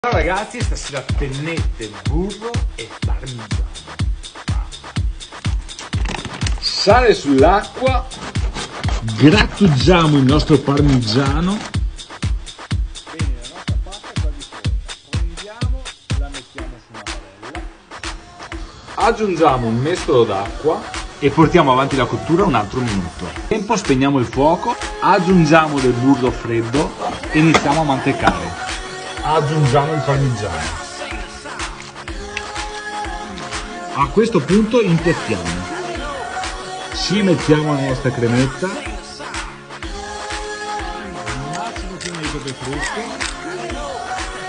Ciao ragazzi, stasera pennette, burro e parmigiano. Sale sull'acqua, grattugiamo il nostro parmigiano. Bene, la nostra pasta è qua di fronte. Prendiamo, la mettiamo su una padella. Aggiungiamo un mestolo d'acqua e portiamo avanti la cottura un altro minuto. Nel tempo spegniamo il fuoco, aggiungiamo del burro freddo e iniziamo a mantecare. Aggiungiamo il parmigiano. A questo punto impiattiamo. Ci mettiamo la nostra cremetta, un massimo di pepe fresco